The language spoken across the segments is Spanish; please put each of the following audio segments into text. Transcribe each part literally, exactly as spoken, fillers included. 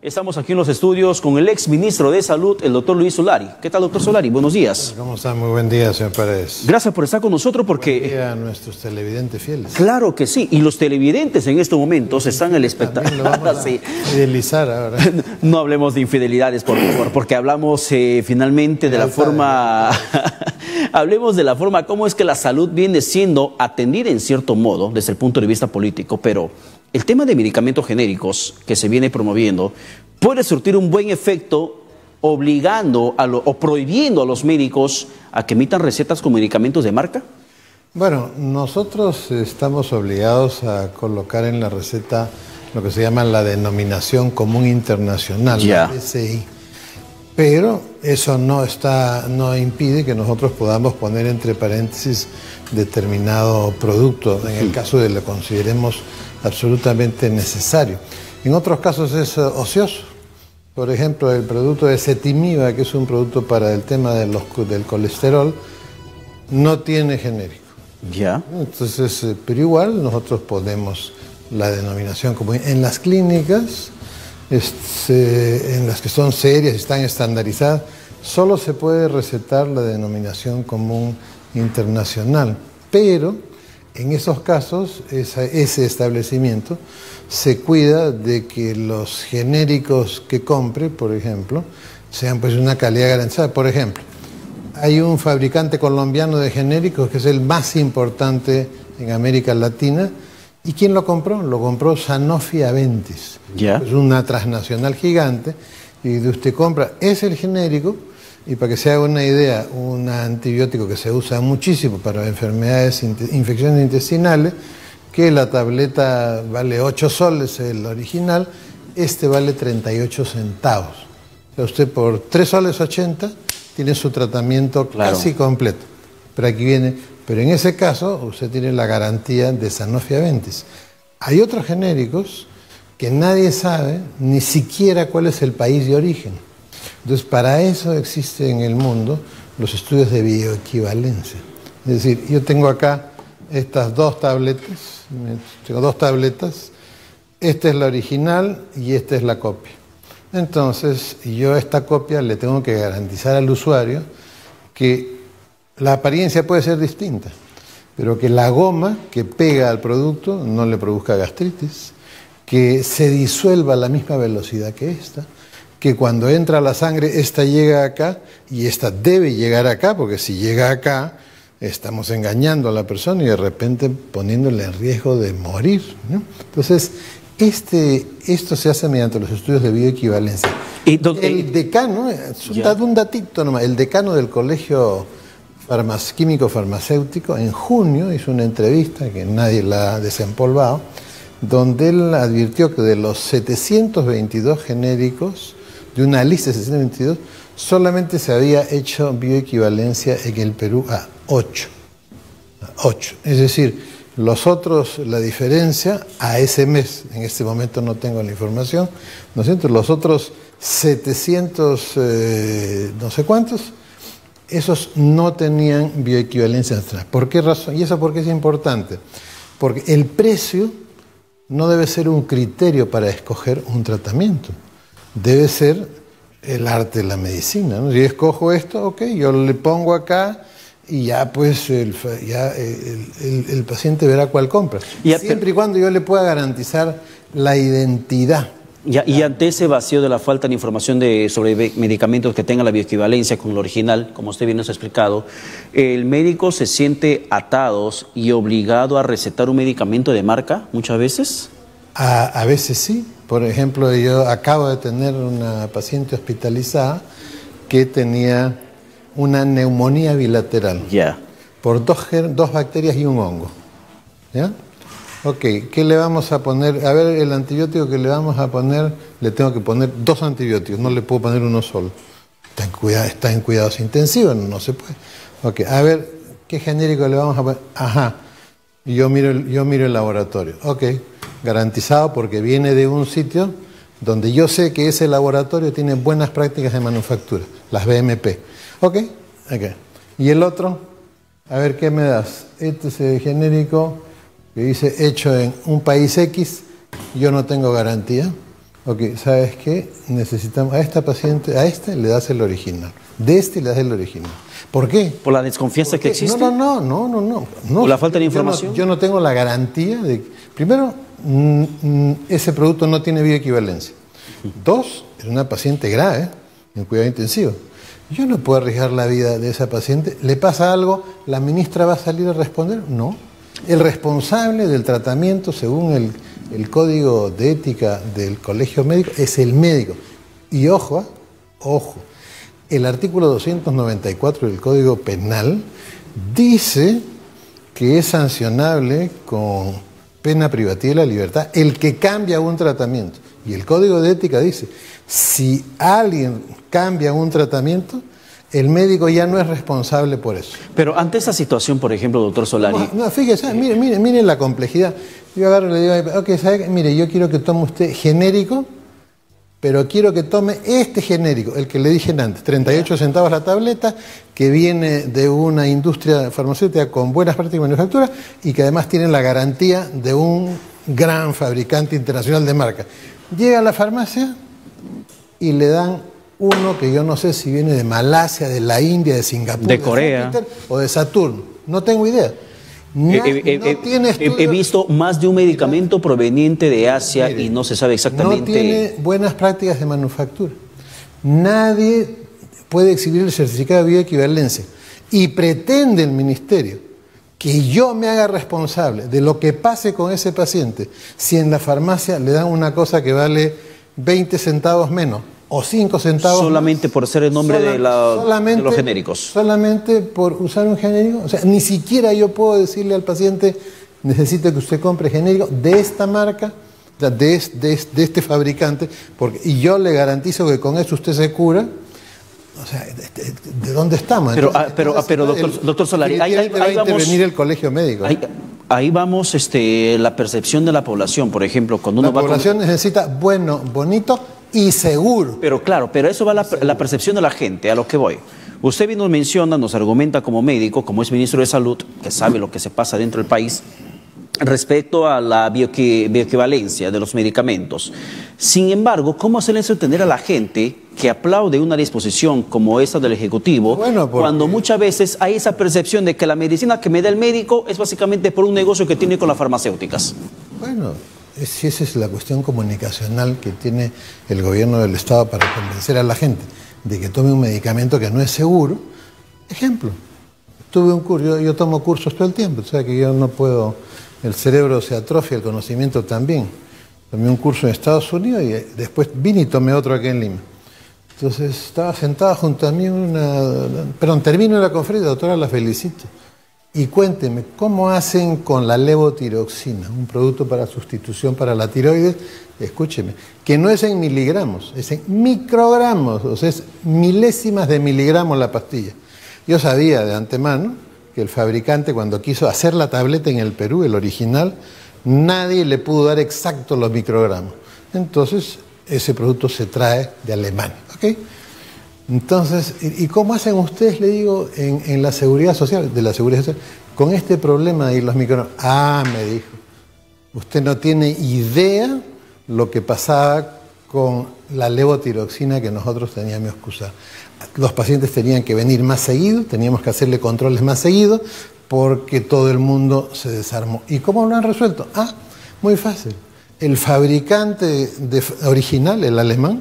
Estamos aquí en los estudios con el ex ministro de Salud, el doctor Luis Solari. ¿Qué tal, doctor Solari? Buenos días. ¿Cómo está? Muy buen día, señor Paredes. Gracias por estar con nosotros porque... Buen día a nuestros televidentes fieles. Claro que sí, y los televidentes en estos momentos sí, están en el espectáculo. Sí. Fidelizar ahora. No hablemos de infidelidades, por favor, porque hablamos eh, finalmente de la forma... Hablemos de la forma cómo es que la salud viene siendo atendida en cierto modo desde el punto de vista político, pero el tema de medicamentos genéricos que se viene promoviendo puede surtir un buen efecto obligando a lo, o prohibiendo a los médicos a que emitan recetas con medicamentos de marca. Bueno, nosotros estamos obligados a colocar en la receta lo que se llama la denominación común internacional, ya. la D C I. Pero eso no está, no impide que nosotros podamos poner entre paréntesis determinado producto, en el caso de lo consideremos absolutamente necesario. En otros casos es ocioso. Por ejemplo, el producto de Cetimiva, que es un producto para el tema de los, del colesterol, no tiene genérico. Ya. Entonces, pero igual nosotros ponemos la denominación común. En las clínicas, este, en las que son serias y están estandarizadas, solo se puede recetar la denominación común internacional, pero en esos casos esa, ese establecimiento se cuida de que los genéricos que compre, por ejemplo, sean pues una calidad garantizada. Por ejemplo, hay un fabricante colombiano de genéricos que es el más importante en América Latina. ¿Y quién lo compró? Lo compró Sanofi Aventis. Yeah. Es una transnacional gigante y usted compra, es el genérico, y para que se haga una idea, un antibiótico que se usa muchísimo para enfermedades, infecciones intestinales, que la tableta vale ocho soles, el original, este vale treinta y ocho centavos. O sea, usted por tres soles ochenta tiene su tratamiento claro. casi completo. Pero aquí viene... Pero en ese caso, usted tiene la garantía de Sanofi Aventis. Hay otros genéricos que nadie sabe ni siquiera cuál es el país de origen. Entonces, para eso existen en el mundo los estudios de bioequivalencia. Es decir, yo tengo acá estas dos tabletas, tengo dos tabletas, esta es la original y esta es la copia. Entonces, yo a esta copia le tengo que garantizar al usuario que la apariencia puede ser distinta, pero que la goma que pega al producto no le produzca gastritis, que se disuelva a la misma velocidad que esta, que cuando entra la sangre, esta llega acá y esta debe llegar acá, porque si llega acá, estamos engañando a la persona y de repente poniéndole en riesgo de morir, ¿no? Entonces, este, esto se hace mediante los estudios de bioequivalencia. Y, el decano, yeah. un datito nomás, el decano del colegio químico farmacéutico, en junio hizo una entrevista que nadie la ha desempolvado, donde él advirtió que de los setecientos veintidós genéricos, de una lista de setecientos veintidós, solamente se había hecho bioequivalencia en el Perú a ocho. ocho. Es decir, los otros, la diferencia a ese mes, en este momento no tengo la información, ¿no es cierto? Los otros setecientos, eh, no sé cuántos, esos no tenían bioequivalencia nacional. ¿Por qué razón? ¿Y eso por qué es importante? Porque el precio no debe ser un criterio para escoger un tratamiento. Debe ser el arte de la medicina, ¿no? Si escojo esto, ok, yo le pongo acá y ya pues el, ya el, el, el paciente verá cuál compra. Y siempre y cuando yo le pueda garantizar la identidad. Ya, y ante ese vacío de la falta de información de, sobre medicamentos que tengan la bioequivalencia con lo original, como usted bien nos ha explicado, ¿el médico se siente atado y obligado a recetar un medicamento de marca muchas veces? A, a veces sí. Por ejemplo, yo acabo de tener una paciente hospitalizada que tenía una neumonía bilateral. Ya. Yeah. Por dos, dos bacterias y un hongo. ¿Ya? Ok, ¿qué le vamos a poner? A ver, el antibiótico que le vamos a poner, le tengo que poner dos antibióticos, no le puedo poner uno solo. Está en, cuida, está en cuidados intensivos, no, no se puede. Ok, a ver, ¿qué genérico le vamos a poner? Ajá, y yo miro, yo miro el laboratorio. Ok, garantizado porque viene de un sitio donde yo sé que ese laboratorio tiene buenas prácticas de manufactura, las B M P. Ok, ok. ¿Y el otro? A ver, ¿qué me das? Este es el genérico que dice hecho en un país X, yo no tengo garantía. ok, ¿sabes qué? Necesitamos, a esta paciente, a este le das el original, de este le das el original. ¿Por qué? ¿Por la desconfianza que existe? No, no, no, no, no. no. ¿Por la falta de yo información? No, yo no tengo la garantía de... Primero, mm, ese producto no tiene bioequivalencia. Dos, es una paciente grave, en cuidado intensivo. Yo no puedo arriesgar la vida de esa paciente. ¿Le pasa algo? ¿La ministra va a salir a responder? No. El responsable del tratamiento, según el, el código de ética del colegio médico, es el médico. Y ojo, ojo, el artículo doscientos noventa y cuatro del Código Penal dice que es sancionable con pena privativa de la libertad el que cambia un tratamiento. Y el Código de Ética dice, si alguien cambia un tratamiento, el médico ya no es responsable por eso. Pero ante esa situación, por ejemplo, doctor Solari... No, no fíjese, mire, mire, mire la complejidad. Yo agarro y le digo, ok, ¿sabe? Mire, yo quiero que tome usted genérico, pero quiero que tome este genérico, el que le dije antes, treinta y ocho centavos la tableta, que viene de una industria farmacéutica con buenas prácticas de manufactura y que además tiene la garantía de un gran fabricante internacional de marca. Llega a la farmacia y le dan uno que yo no sé si viene de Malasia, de la India, de Singapur, de Corea, de Júpiter, o de Saturno. No tengo idea. No, he, he, no tiene he, he visto más de un medicamento proveniente de Asia. Mire, y no se sabe exactamente... No tiene buenas prácticas de manufactura. Nadie puede exhibir el certificado de bioequivalencia. Y pretende el ministerio que yo me haga responsable de lo que pase con ese paciente si en la farmacia le dan una cosa que vale veinte centavos menos o cinco centavos solamente más, por ser el nombre Sola, de, la, de los genéricos. Solamente por usar un genérico. O sea, ni siquiera yo puedo decirle al paciente, necesito que usted compre genérico de esta marca, de, de, de, de este fabricante, porque, y yo le garantizo que con eso usted se cura. O sea, ¿de, de dónde estamos? Pero, entonces, pero, entonces, pero doctor, el, doctor Solari, ahí, ahí, va ahí a vamos... intervenir el colegio médico. Ahí, ahí vamos, este, la percepción de la población, por ejemplo, cuando uno la va... La población con... necesita bueno, bonito y seguro. Pero claro, pero eso va a la, la percepción de la gente, a lo que voy. Usted bien nos menciona, nos argumenta como médico, como es ministro de Salud, que sabe lo que se pasa dentro del país, respecto a la bioequi bioequivalencia de los medicamentos. Sin embargo, ¿cómo hacerles entender a la gente que aplaude una disposición como esa del Ejecutivo, bueno, porque... cuando muchas veces hay esa percepción de que la medicina que me da el médico es básicamente por un negocio que tiene con las farmacéuticas? Bueno, es, esa es la cuestión comunicacional que tiene el gobierno del Estado para convencer a la gente de que tome un medicamento que no es seguro. Ejemplo, tuve un curso, yo, yo tomo cursos todo el tiempo, o sea que yo no puedo, el cerebro se atrofia, el conocimiento también. Tomé un curso en Estados Unidos y después vine y tomé otro aquí en Lima. Entonces estaba sentada junto a mí una... Perdón, termino la conferencia, doctora, la felicito. Y cuénteme, ¿cómo hacen con la levotiroxina, un producto para sustitución para la tiroides? Escúcheme, que no es en miligramos, es en microgramos, o sea, es milésimas de miligramos la pastilla. Yo sabía de antemano que el fabricante, cuando quiso hacer la tableta en el Perú, el original, nadie le pudo dar exacto los microgramos. Entonces, ese producto se trae de Alemania. ¿Okay? Entonces, ¿y cómo hacen ustedes, le digo, en, en la seguridad social, de la seguridad social, con este problema de los microgramos? Ah, me dijo, usted no tiene idea lo que pasaba con la levotiroxina que nosotros teníamos que usar. Los pacientes tenían que venir más seguido, teníamos que hacerle controles más seguido, porque todo el mundo se desarmó. ¿Y cómo lo han resuelto? Ah, muy fácil. El fabricante de, original, el alemán,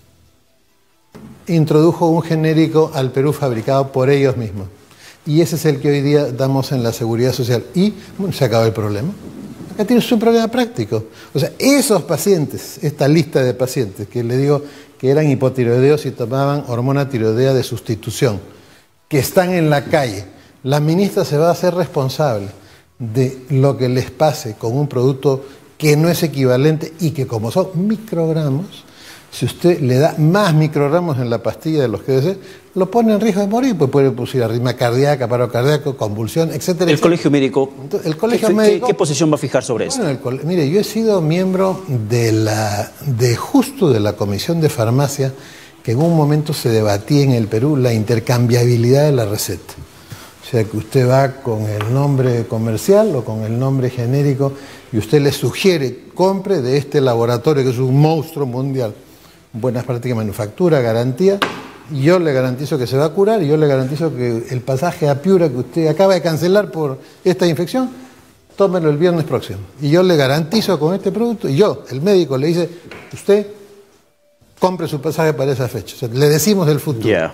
introdujo un genérico al Perú fabricado por ellos mismos. Y ese es el que hoy día damos en la seguridad social. Y bueno, se acabó el problema. Acá tienes un problema práctico. O sea, esos pacientes, esta lista de pacientes, que le digo que eran hipotiroideos y tomaban hormona tiroidea de sustitución, que están en la calle, la ministra se va a hacer responsable de lo que les pase con un producto que no es equivalente y que, como son microgramos, si usted le da más microgramos en la pastilla de los que debe ser, lo pone en riesgo de morir, pues puede producir arritmia cardíaca, paro cardíaco, convulsión, etcétera. ¿El etcétera. colegio médico, Entonces, el colegio ¿qué, médico ¿qué, qué posición va a fijar sobre bueno, esto? El, mire, yo he sido miembro de, la, de justo de la Comisión de Farmacia, que en un momento se debatía en el Perú la intercambiabilidad de la receta. O O sea que usted va con el nombre comercial o con el nombre genérico y usted le sugiere, compre de este laboratorio que es un monstruo mundial. Buenas prácticas de manufactura, garantía. Y yo le garantizo que se va a curar y yo le garantizo que el pasaje a Piura que usted acaba de cancelar por esta infección, tómelo el viernes próximo. Y yo le garantizo con este producto, y yo, el médico, le dice, usted compre su pasaje para esa fecha. O sea, le decimos el futuro. Yeah.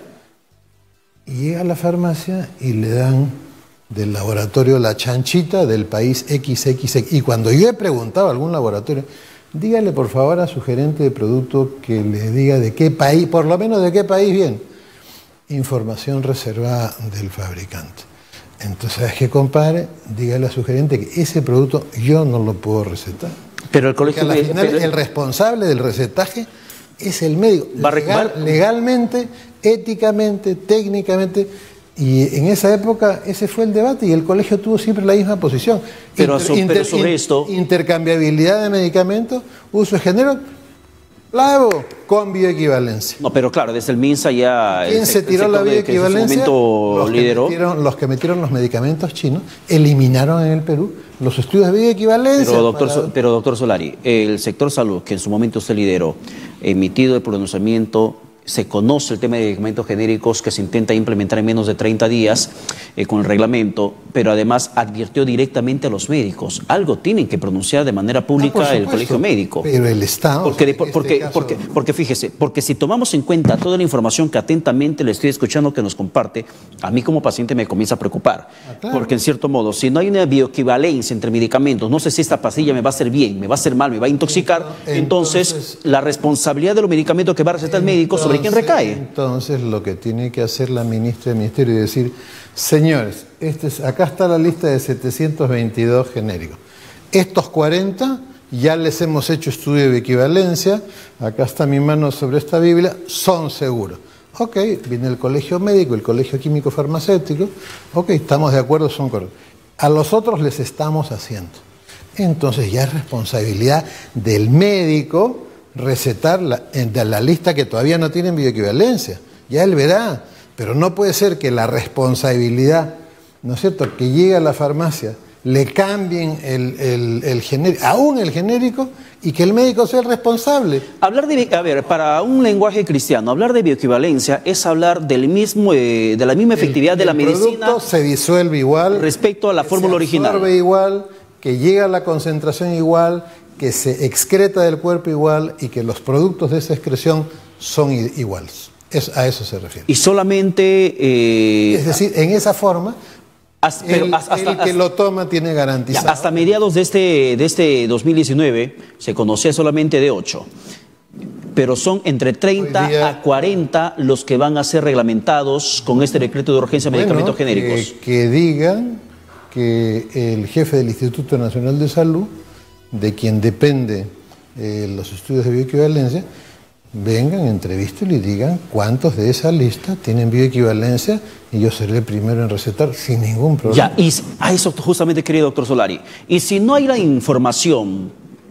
Y llega a la farmacia y le dan del laboratorio la chanchita del país equis equis equis. Y cuando yo he preguntado a algún laboratorio, dígale por favor a su gerente de producto que le diga de qué país, por lo menos de qué país viene. Información reservada del fabricante. Entonces, ¿sabes qué, compadre? Dígale a su gerente que ese producto yo no lo puedo recetar. Pero el colegio... Porque al final, pero... el responsable del recetaje es el médico. Va Legal, legalmente, éticamente, técnicamente. Y en esa época ese fue el debate y el colegio tuvo siempre la misma posición. Pero, Inter, so, inter, pero sobre esto... Intercambiabilidad de medicamentos, uso de género, la hago con bioequivalencia. No, pero claro, desde el MINSA ya... ¿Quién el, se tiró el la bioequivalencia? Los, lideró. Que metieron, los que metieron los medicamentos chinos eliminaron en el Perú los estudios de bioequivalencia. Pero doctor, para... pero doctor Solari, el sector salud, que en su momento usted lideró, emitido el pronunciamiento, se conoce el tema de medicamentos genéricos que se intenta implementar en menos de treinta días eh, con el reglamento, pero además advirtió directamente a los médicos. Algo tienen que pronunciar de manera pública ah, el colegio médico. Pero el Estado... Porque, de, porque, este porque, caso... porque fíjese, porque si tomamos en cuenta toda la información que atentamente le estoy escuchando que nos comparte, a mí como paciente me comienza a preocupar. Ah, claro. Porque en cierto modo, si no hay una bioequivalencia entre medicamentos, no sé si esta pastilla me va a hacer bien, me va a hacer mal, me va a intoxicar, entonces, entonces la responsabilidad de los medicamentos que va a recetar el médico sobre quién recae. Entonces lo que tiene que hacer la ministra del Ministerio es decir, señores, este es, acá está la lista de setecientos veintidós genéricos. Estos cuarenta ya les hemos hecho estudio de equivalencia, acá está mi mano sobre esta Biblia, son seguros. Ok, viene el colegio médico, el colegio químico farmacéutico, ok, estamos de acuerdo, son correctos. A los otros les estamos haciendo. Entonces ya es responsabilidad del médico recetar la, de la lista que todavía no tienen bioequivalencia. Ya él verá, pero no puede ser que la responsabilidad, ¿no es cierto?, que llegue a la farmacia, le cambien el, el, el genérico, aún el genérico, y que el médico sea el responsable. Hablar de, a ver, para un lenguaje cristiano, hablar de bioequivalencia es hablar del mismo, eh, de la misma efectividad el, de la medicina. El producto se disuelve igual. Respecto a la fórmula original. Se absorbe igual, que llega a la concentración igual, que se excreta del cuerpo igual y que los productos de esa excreción son iguales. Es, a eso se refiere. Y solamente... Eh, es decir, en esa forma, hasta, el, pero hasta, el que hasta, lo toma tiene garantizado. Ya, hasta mediados de este, de este dos mil diecinueve se conocía solamente de ocho. Pero son entre treinta día, a cuarenta los que van a ser reglamentados con este decreto de urgencia de bueno, medicamentos genéricos. Que, que digan que el jefe del Instituto Nacional de Salud, de quien depende eh, los estudios de bioequivalencia, vengan, entrevístenlo y digan cuántos de esa lista tienen bioequivalencia y yo seré el primero en recetar sin ningún problema. Ya, y a eso justamente quería, doctor Solari. Y si no hay la información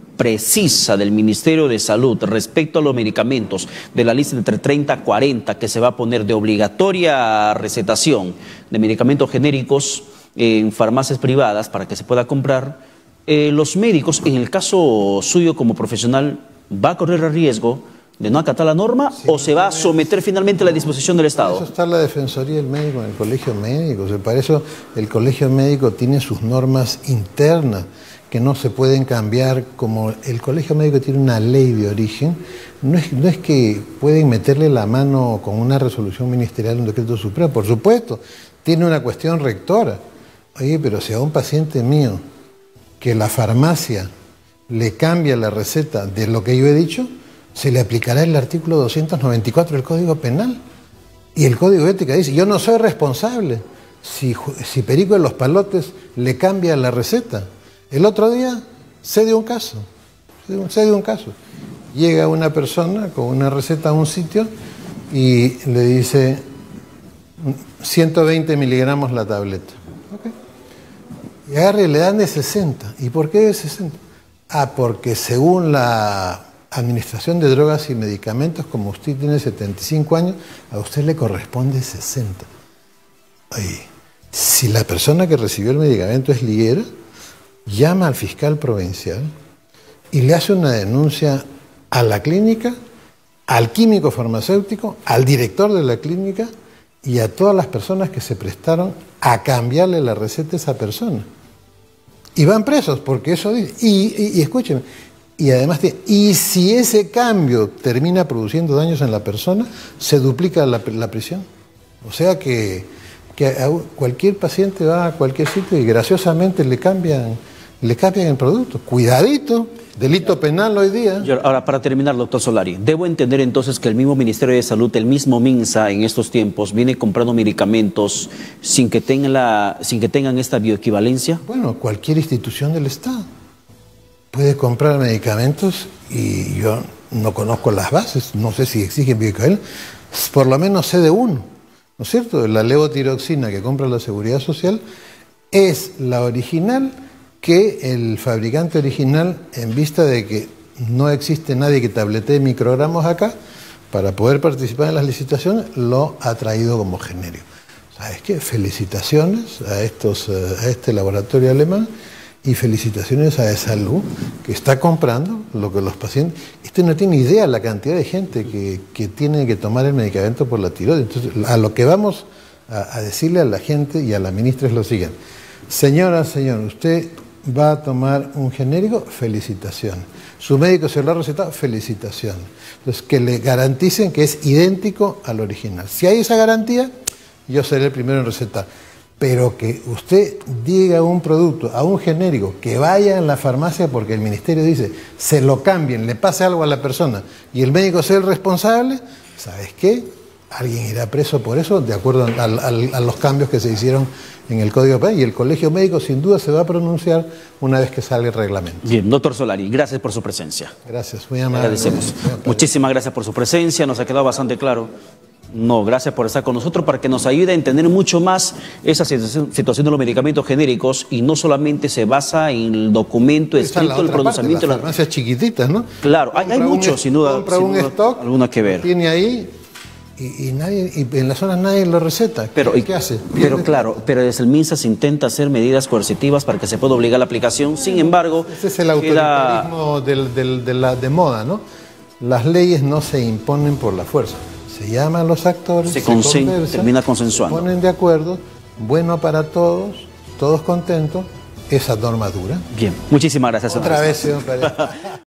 precisa del Ministerio de Salud respecto a los medicamentos de la lista entre treinta a cuarenta que se va a poner de obligatoria recetación de medicamentos genéricos en farmacias privadas para que se pueda comprar, Eh, los médicos, en el caso suyo como profesional, ¿va a correr el riesgo de no acatar la norma sí, o se va a someter finalmente a la disposición del Estado? Para eso está la Defensoría del Médico en el Colegio Médico. O sea, para eso el Colegio Médico tiene sus normas internas que no se pueden cambiar. Como el Colegio Médico tiene una ley de origen, no es, no es que pueden meterle la mano con una resolución ministerial, un decreto supremo. Por supuesto, tiene una cuestión rectora. Oye, pero si a un paciente mío que la farmacia le cambia la receta de lo que yo he dicho, se le aplicará el artículo doscientos noventa y cuatro del Código Penal. Y el Código de Ética dice, yo no soy responsable si, si Perico de los Palotes le cambia la receta. El otro día se dio un caso, se dio un caso. Llega una persona con una receta a un sitio y le dice ciento veinte miligramos la tableta. ¿Okay? Y agarra y le dan de sesenta. ¿Y por qué de sesenta? Ah, porque según la Administración de Drogas y Medicamentos, como usted tiene setenta y cinco años, a usted le corresponde sesenta. Ay, Si la persona que recibió el medicamento es liguera, llama al fiscal provincial y le hace una denuncia a la clínica, al químico farmacéutico, al director de la clínica y a todas las personas que se prestaron a cambiarle la receta a esa persona. Y van presos, porque eso dice. Y, y, y escúchenme, y además, y si ese cambio termina produciendo daños en la persona, se duplica la, la prisión. O sea que, que a cualquier paciente va a cualquier sitio y graciosamente le cambian, le cambian el producto. Cuidadito. Delito penal hoy día. Ahora, para terminar, doctor Solari, debo entender entonces que el mismo Ministerio de Salud, el mismo MINSA en estos tiempos, viene comprando medicamentos sin que tengan, la, sin que tengan esta bioequivalencia. Bueno, cualquier institución del Estado puede comprar medicamentos y yo no conozco las bases, no sé si exigen bioequivalencia, por lo menos sé de uno, ¿no es cierto? La levotiroxina que compra la Seguridad Social es la original que el fabricante original, en vista de que no existe nadie que tabletee microgramos acá, para poder participar en las licitaciones, lo ha traído como genérico. ¿Sabes qué? Felicitaciones a, estos, a este laboratorio alemán y felicitaciones a Esalud, que está comprando lo que los pacientes... Usted no tiene idea la cantidad de gente que, que tiene que tomar el medicamento por la tiroides. Entonces, a lo que vamos a, a decirle a la gente y a la ministra es lo siguiente. Señora, señor, usted va a tomar un genérico, felicitación. Su médico se lo ha recetado, felicitación. Entonces, que le garanticen que es idéntico al original. Si hay esa garantía, yo seré el primero en recetar. Pero que usted diga un producto a un genérico, que vaya en la farmacia porque el ministerio dice, se lo cambien, le pase algo a la persona y el médico sea el responsable, ¿sabes qué? Alguien irá preso por eso, de acuerdo a, a, a los cambios que se hicieron en el Código Penal, y el Colegio Médico sin duda se va a pronunciar una vez que salga el reglamento. Bien, doctor Solari, gracias por su presencia. Gracias, muy amable. Agradecemos. Muchísimas gracias por su presencia, nos ha quedado bastante claro. No, gracias por estar con nosotros para que nos ayude a entender mucho más esa situación, situación de los medicamentos genéricos y no solamente se basa en el documento escrito, el pronunciamiento. Las farmacias chiquititas, ¿no? Claro, hay, hay muchos, sin duda, compra sin un duda stock, alguna que ver. Tiene ahí y, y nadie y en la zona nadie lo receta. Pero, ¿Qué, ¿qué hace? Pero claro, pero desde el MINSA se intenta hacer medidas coercitivas para que se pueda obligar la aplicación. Sin embargo, ese es el autoritarismo queda... del, del, de, la, de moda, ¿no? Las leyes no se imponen por la fuerza. Se llaman a los actores, se, se consen, conversan, termina consensuando. Se ponen de acuerdo, bueno para todos, todos contentos, esa norma dura. Bien, muchísimas gracias. Otra vez, señor Pérez.